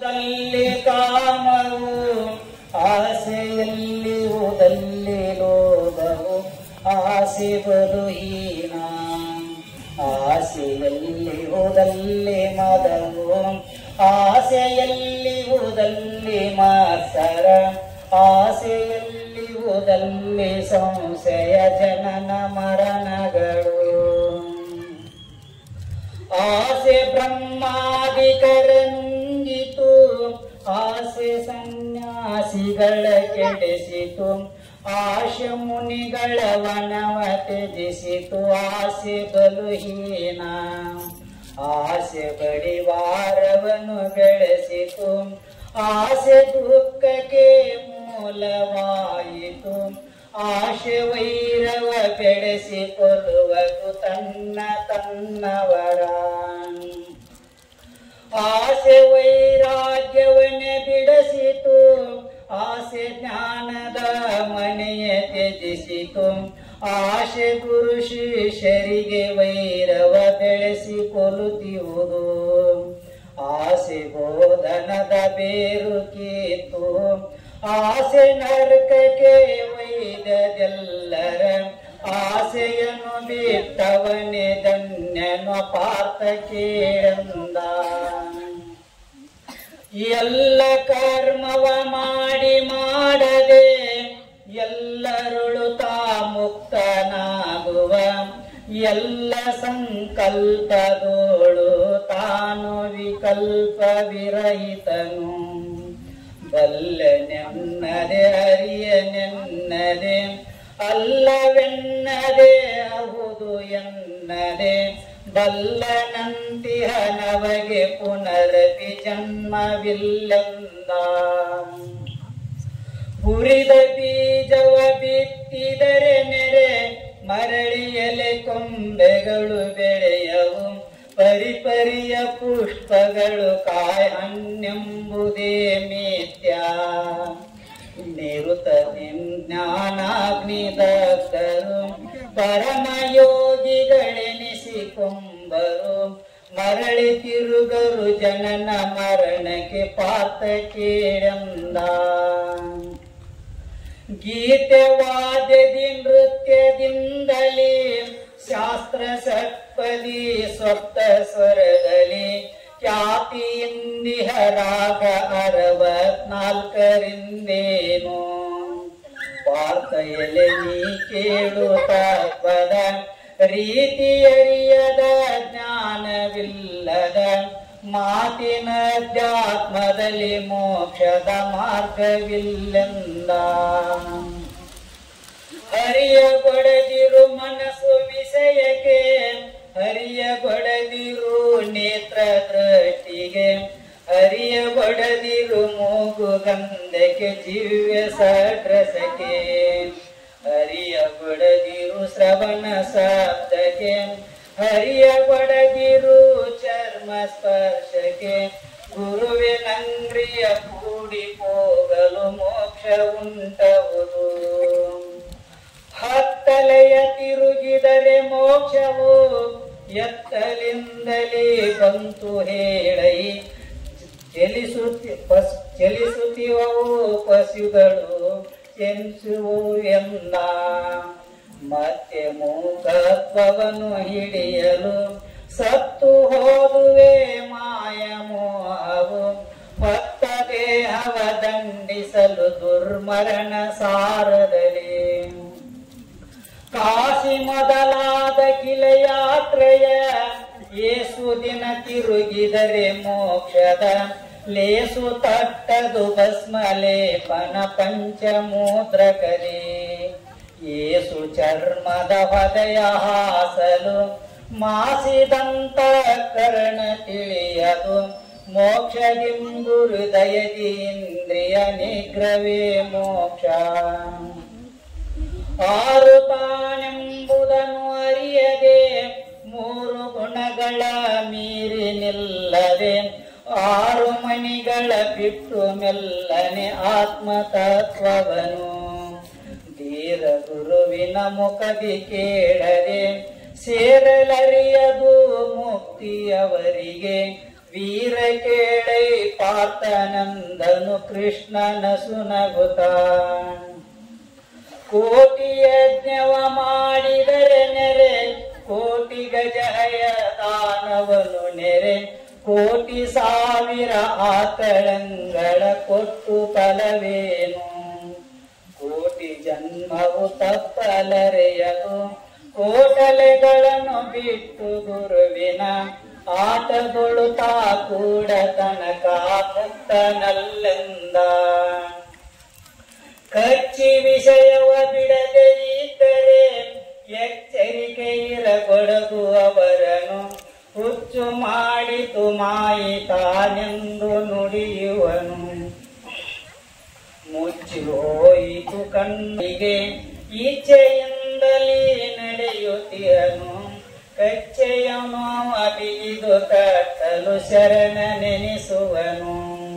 ಅಲ್ಲಿ ಕಾಮವು ಆಸೆಯಲ್ಲಿ ಹೋದಲ್ಲಿ ಲೋಭವು ಆಸೆ ಬಲುಹೀನ ಆಸೆಯಲ್ಲಿ ಹೋದಲ್ಲಿ ಮದವು ಆಸೆಯಲ್ಲಿ ಹೋದಲ್ಲಿ ಮಾತ್ಸರ ಆಸೆಯಲ್ಲಿ ಹೋದಲ್ಲಿ ಸಂಶಯ ಜನನ ಮರಣಗಳು ಆಸೆ ಬ್ರಹ್ಮಾದಿಕರ ನುಂಗಿತು ಆಸೆ ಸನ್ಯಾಸಿಗಳ ಕೆಡಿಸಿತು ಆಶೆ ಮುನಿಗಳ ವನವ ತ್ಯಜಿಸಿತು ಆಸೆ ಬಲುಹೀನ ಆಸೆ ಬಡಿವಾರವನ್ನು ಬೆಳೆಸಿತು ಆಸೆ ದುಃಖಕ್ಕೆ ಮೂಲವಾಯಿತು ಆಶೆ ವೈರವ ಬೆಳೆಸಿಕೊಳ್ಳುವುದು ತನ್ನವರ ಆಸೆ ವೈರಾಗ್ಯವನ್ನೇ ಬಿಡಿಸಿತು ಆಸೆ ಜ್ಞಾನದ ಮನೆಯ ತ್ಯಜಿಸಿತು ಆಶೆ ಗುರು ಶಿಷ್ಯರಿಗೆ ವೈರವ ಬೆಳೆಸಿಕೊಳ್ಳುತ್ತಿರುವುದು ಆಸೆ ಬೋಧನದ ಬೇರು ಕಿತ್ತು ಆಸೆ ನರಕಕ್ಕೆ ಒಯ್ದದೆಲ್ಲರ ಆಸೆಯನ್ನು ಬಿಟ್ಟವನೇ ಧನ್ಯನು ಪಾರ್ಥ ಕೇಳಂದ ಎಲ್ಲ ಕರ್ಮವ ಮಾಡದೆ ಎಲ್ಲರೊಳು ತಾ ಮುಕ್ತನಾಗುವ ಎಲ್ಲ ಸಂಕಲ್ಪದೋಳು ತಾನು ವಿಕಲ್ಪ ವಿರಹಿತನು ಬಲ್ಲನೆನ್ನದೆ ಅರಿಯನೆನ್ನದೆ ಅಲ್ಲವೆನ್ನದೆ ಹೌದು ಎನ್ನದೆ ಬಲ್ಲನಂತಿಹ ನವಗೆ ಪುನರಪಿ ಜನ್ಮವಿಲ್ಲಂದ ಹುರಿದ ಬೀಜವ ಬಿತ್ತಿದರೆ ನೆರೆ ಮರಳಿ ಎಲೆ ಕೊಂಬೆಗಳು ಬೆಳೆಯವು ಪರಿಪರಿಯ ಪುಷ್ಪಗಳು ಕಾಯ ಹಣ್ಣೆಂಬುದೇ ಮಿಥ್ಯ ನಿರುತ ಜ್ಞಾನಾಗ್ನಿದಗ್ಧರು ಪರಮಯೋಗಿಗಳೆನಿಸಿಕೊಂಬರು ಮರಳಿ ತಿರುಗರು ಜನನ ಮರಣಕ್ಕೆ ಪಾರ್ಥ ಕೇಳಂದ ಗೀತೆ ವಾದ್ಯದಿ ನೃತ್ಯದಿಂದಲೇ ಶಾಸ್ತ್ರ ಸತ್ಪದಿ ಸ್ವಪ್ತ ಸ್ವರದಲ್ಲಿ ಖ್ಯಾತಿಯಿಂದಿಹ ರಾಗ 64ರಿಂದೇನು ಪಾರ್ಥ ಎಲೆ ನೀ ಕೇಳುತ್ತ ಪದ ರೀತಿಯರಿಯದ ಜ್ಞಾನವಿಲ್ಲದ ಮಾತಿನ ಅಧ್ಯಾತ್ಮದಲ್ಲಿ ಮೋಕ್ಷದ ಮಾರ್ಗವಿಲ್ಲೆಂದ ಹರಿಯ ಕೊಡದಿರು ಮನಸ್ಸು ವಿಷಯಕ್ಕೆ ಹರಿಯ ಕೊಡದಿರು ನೇತ್ರ ದೃಷ್ಟಿಗೆ ಹರಿಯ ಕೊಡದಿರು ಮೂಗು ಗಂಧಕ್ಕೆ ದಿವ್ಯ ಸಡ್ರಸಕ್ಕೆ ಹರಿಯ ಕೊಡದಿರು ಶ್ರವಣ ಶಬ್ದಕ್ಕೆ ಹರಿಯ ಕೊಡದಿರು ಚರ್ಮ ಸ್ಪರ್ಶಕ್ಕೆ ಗುರುವಿನಂಗ್ರಿಯ ಕೂಡಿ ಹೋಗಲು ಮೋಕ್ಷ ಉಂಟವುದು ಹತ್ತಲೆಯ ತಿರುಗಿದರೆ ಮೋಕ್ಷವು ಎತ್ತಲಿಂದಲೇ ಬಂತು ಹೇಳೈ ಚಲಿಸುತ್ತಿವವು ಪಶುಗಳು ಚೆನ್ಸುವು ಎಂದ ಮತ್ತೆ ಮೂಕತ್ವವನ್ನು ಹಿಡಿಯಲು ಸತ್ತು ಹೋದುವೆ ಮಾಯ ಮೋಹವು ಹೊತ್ತ ದೇಹವ ದಂಡಿಸಲು ದುರ್ಮರಣ ಸಾರದಲ್ಲಿ ಕಾಶಿ ಮೊದಲಾದ ಕಿಲ ಯಾತ್ರೆಯ ಏಸು ದಿನ ತಿರುಗಿದರೆ ಮೋಕ್ಷದ ಲೇಸು ತಟ್ಟದು ಭಸ್ಮ ಲೇಪನ ಪಂಚಮೂತ್ರಕಲಿ ಏಸು ಚರ್ಮದ ಹೃದಯ ಹಾಸಲು ಮಾಸಿದಂತ ಕರ್ಣ ತಿಳಿಯದು ಮೋಕ್ಷದಿಂದು ಹೃದಯದಿ ಇಂದ್ರಿಯ ನಿಗ್ರವೇ ಮೋಕ್ಷ ಆರು ತಾನೆಂಬುದನ್ನು ಅರಿಯದೆ ಮೂರು ಗುಣಗಳ ಮೀರಿ ನಿಲ್ಲದೆ ಆರು ಮಣಿಗಳ ಬಿಟ್ಟು ಮೆಲ್ಲನೆ ಆತ್ಮತತ್ವವನು ಧೀರ ಗುರುವಿನ ಮುಖದಿ ಕೇಳದೆ ಸೇರಲರಿಯದು ಮುಕ್ತಿಯವರಿಗೆ ವೀರ ಕೇಳೈ ಪಾರ್ಥನಂದನು ಕೃಷ್ಣನ ಸುನಗುತ್ತ ಕೋಟಿ ಯಜ್ಞವ ಮಾಡಿದರೆ ನೆರೆ ಕೋಟಿ ಗಜಯ ದಾನವನು ನೆರೆ ಕೋಟಿ ಸಾವಿರ ಆಕಳಂಗಳ ಕೊಟ್ಟು ಫಲವೇನು ಕೋಟಿ ಜನ್ಮವು ತಪ್ಪಲರೆಯದು ಕೋಟಲೆಗಳನ್ನು ಬಿಟ್ಟು ಗುರುವಿನ ಆಟಗಳು ತಾ ಕೂಡ ತನಕ ಮುಕ್ತನಲ್ಲೆಂದ ಕಚ್ಚಿ ವಿಷಯವ ಬಿಡದೆ ಇದ್ದರೆ ಎಚ್ಚರಿಕೆ ಇರಗೊಡದು ಅವರನು ಹುಚ್ಚು ಮಾಡಿತು ಮಾಯಿತಾನೆಂದು ನುಡಿಯುವನು ಮುಚ್ಚಿ ಹೋಯಿತು ಕಣ್ಣಿಗೆ ಇಚ್ಛೆಯಿಂದಲೇ ನಡೆಯುತ್ತಿರನು ಕಚ್ಚೆಯನು ಅಬಿದು ಕಟ್ಟಲು ಶರಣ ನೆನೆಸುವನು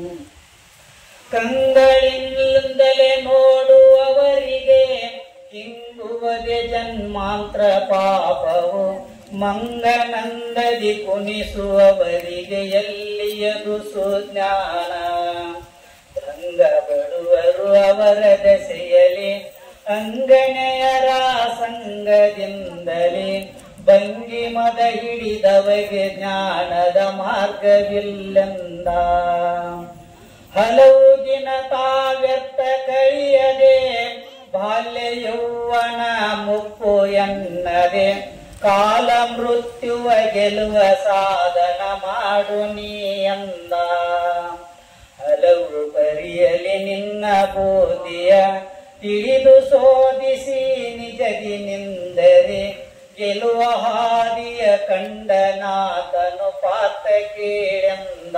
ಕಂಗಳಿಂದಲೇ ನೋಡುವವರಿಗೆ ಹಿಂಗುವದೆ ಜನ್ಮಾಂತರ ಪಾಪವು ಮಂಗನಂದದಿ ಕುಣಿಸುವವರಿಗೆ ಎಲ್ಲಿಯದು ಸುಜ್ಞಾನ ರಂಗ ಬಡುವರು ಅವರ ದೆಸೆಯಲಿ ಅಂಗನೆಯರ ಸಂಗದಿಂದಲೇ ಭಂಗಿಮದ ಹಿಡಿದವಗೆ ಜ್ಞಾನದ ಮಾರ್ಗವಿಲ್ಲೆಂದ ಹಲವು ದಿನ ವ್ಯರ್ಥ ಕಳಿಯದೆ ಬಾಲ್ಯ ಯೌವನ ಮುಪ್ಪು ಎನ್ನದೆ ಕಾಲ ಮೃತ್ಯುವ ಗೆಲುವ ಸಾಧನ ಮಾಡು ನೀ ಎಂದ ಹಲವು ಬರಿಯಲಿ ನಿನ್ನ ಬೋಧಿಯ ತಿಳಿದು ಶೋಧಿಸಿ ನಿಜದಿ ನಿಂದರೆ ಗೆಲುವ ಹಾದಿಯ ಕಂಡನಾಥನು ಪಾತ ಕೇಳೆಂದ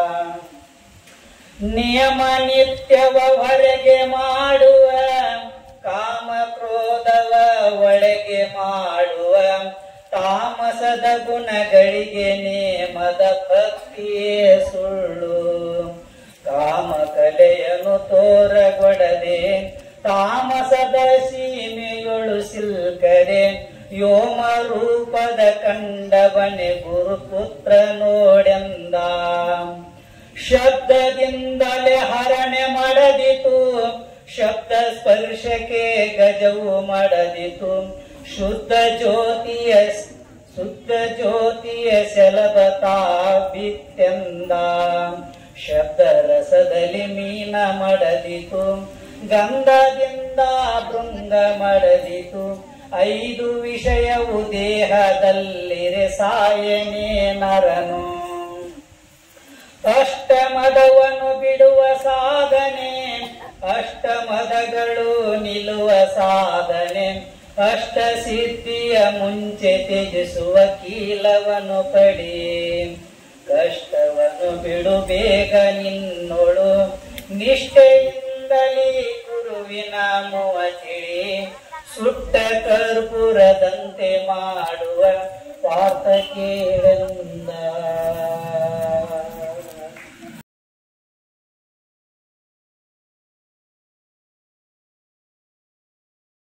ನಿಯಮ ನಿತ್ಯವ ಹೊರಗೆ ಮಾಡುವ ಕಾಮ ಕ್ರೋಧವ ಒಳಗೆ ಮಾಡುವ ತಾಮಸದ ಗುಣಗಳಿಗೆ ನೇಮದ ಭಕ್ತಿಯೇ ಸುಳ್ಳು ಕಾಮ ಕಲೆಯನ್ನು ತೋರಗೊಡದೆ ತಾಮಸದ ಸೀಮೆಯೊಳು ಸಿಲ್ಕರೆ ವ್ಯೋಮ ರೂಪದ ಕಂಡವನೆ ಗುರುಪುತ್ರ ನೋಡೆಂದ ಶಬ್ದದಿಂದಲೇ ಹರಣೆ ಮಾಡದಿತು ಶಬ್ದ ಸ್ಪರ್ಶಕ್ಕೆ ಗಜವು ಮಾಡದಿತು ಶುದ್ಧ ಜ್ಯೋತಿಯ ಸೆಲಬತಾ ಬಿತ್ತೆಂದ ಶಬ್ದ ರಸದಲ್ಲಿ ಮೀನ ಮಾಡದಿತು ಗಂಧದಿಂದ ಭೃಂಗ ಮಾಡದಿತು 5 ವಿಷಯವು ದೇಹದಲ್ಲಿರೆ ಸಾಯನೇ ನರನು ಅಷ್ಟಮದವನ್ನು ಬಿಡುವ ಸಾಧನೆ ಅಷ್ಟಮದಗಳು ನಿಲ್ಲುವ ಸಾಧನೆ ಅಷ್ಟ ಸಿದ್ಧಿಯ ಮುಂಚೆ ತ್ಯಜಿಸುವ ಕೀಲವನ್ನು ಪಡಿ ಕಷ್ಟವನ್ನು ಬಿಡು ಬೇಗ ನಿನ್ನೋಳು ನಿಷ್ಠೆಯಿಂದಲೇ ಗುರುವಿನ ಮುವ ತಿಳಿ ಸುಟ್ಟ ಕರ್ಪೂರದಂತೆ ಮಾಡುವ ಪಾರ್ಥ ಕೇಳೆಂದ